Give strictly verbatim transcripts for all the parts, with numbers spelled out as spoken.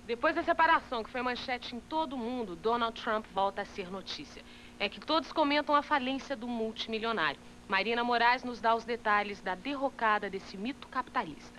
Depois da separação, que foi manchete em todo o mundo, Donald Trump volta a ser notícia. É que todos comentam a falência do multimilionário. Marina Moraes nos dá os detalhes da derrocada desse mito capitalista.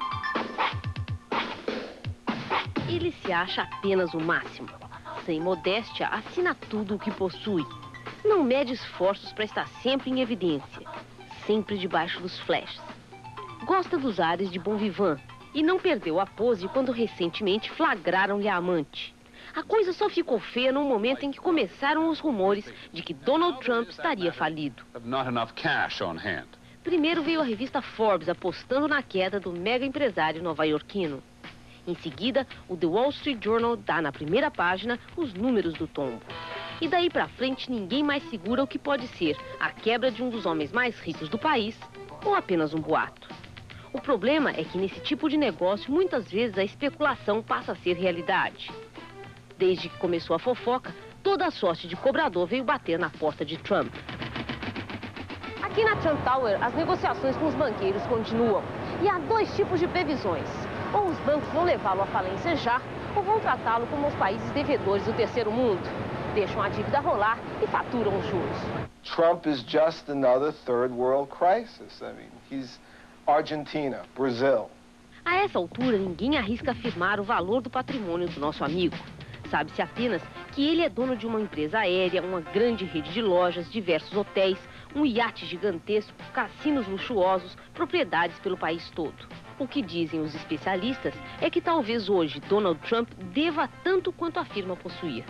Ele se acha apenas o máximo. Sem modéstia, assina tudo o que possui. Não mede esforços para estar sempre em evidência, sempre debaixo dos flashes. Gosta dos ares de bon vivant e não perdeu a pose quando recentemente flagraram-lhe a amante. A coisa só ficou feia no momento em que começaram os rumores de que Donald Trump estaria falido. Primeiro veio a revista Forbes apostando na queda do mega empresário nova-iorquino. Em seguida, o The Wall Street Journal dá na primeira página os números do tombo. E daí pra frente ninguém mais segura o que pode ser a quebra de um dos homens mais ricos do país ou apenas um boato. O problema é que nesse tipo de negócio muitas vezes a especulação passa a ser realidade. Desde que começou a fofoca, toda a sorte de cobrador veio bater na porta de Trump. Aqui na Trump Tower, as negociações com os banqueiros continuam. E há dois tipos de previsões. Ou os bancos vão levá-lo à falência já, ou vão tratá-lo como os países devedores do terceiro mundo. Deixam a dívida rolar e faturam os juros. Trump is just another third world crisis. I mean, he's Argentina, Brazil. A essa altura, ninguém arrisca afirmar o valor do patrimônio do nosso amigo. Sabe-se apenas que ele é dono de uma empresa aérea, uma grande rede de lojas, diversos hotéis, um iate gigantesco, cassinos luxuosos, propriedades pelo país todo. O que dizem os especialistas é que talvez hoje Donald Trump deva tanto quanto afirma possuir.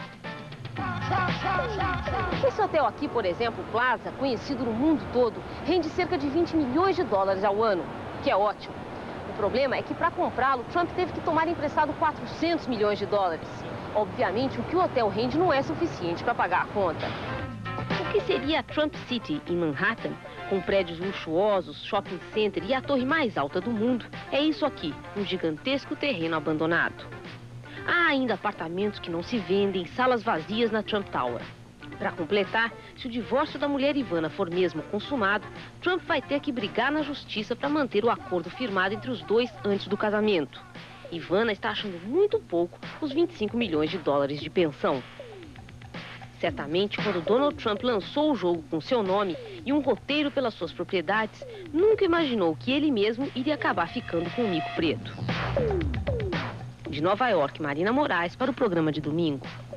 Esse hotel aqui, por exemplo, Plaza, conhecido no mundo todo, rende cerca de vinte milhões de dólares ao ano, que é ótimo. O problema é que para comprá-lo, Trump teve que tomar emprestado quatrocentos milhões de dólares. Obviamente, o que o hotel rende não é suficiente para pagar a conta. O que seria a Trump City, em Manhattan, com prédios luxuosos, shopping center e a torre mais alta do mundo, é isso aqui, um gigantesco terreno abandonado. Há ainda apartamentos que não se vendem, salas vazias na Trump Tower. Para completar, se o divórcio da mulher Ivana for mesmo consumado, Trump vai ter que brigar na justiça para manter o acordo firmado entre os dois antes do casamento. Ivana está achando muito pouco os vinte e cinco milhões de dólares de pensão. Certamente, quando Donald Trump lançou o jogo com seu nome e um roteiro pelas suas propriedades, nunca imaginou que ele mesmo iria acabar ficando com o mico preto. De Nova York, Marina Moraes para o programa de domingo.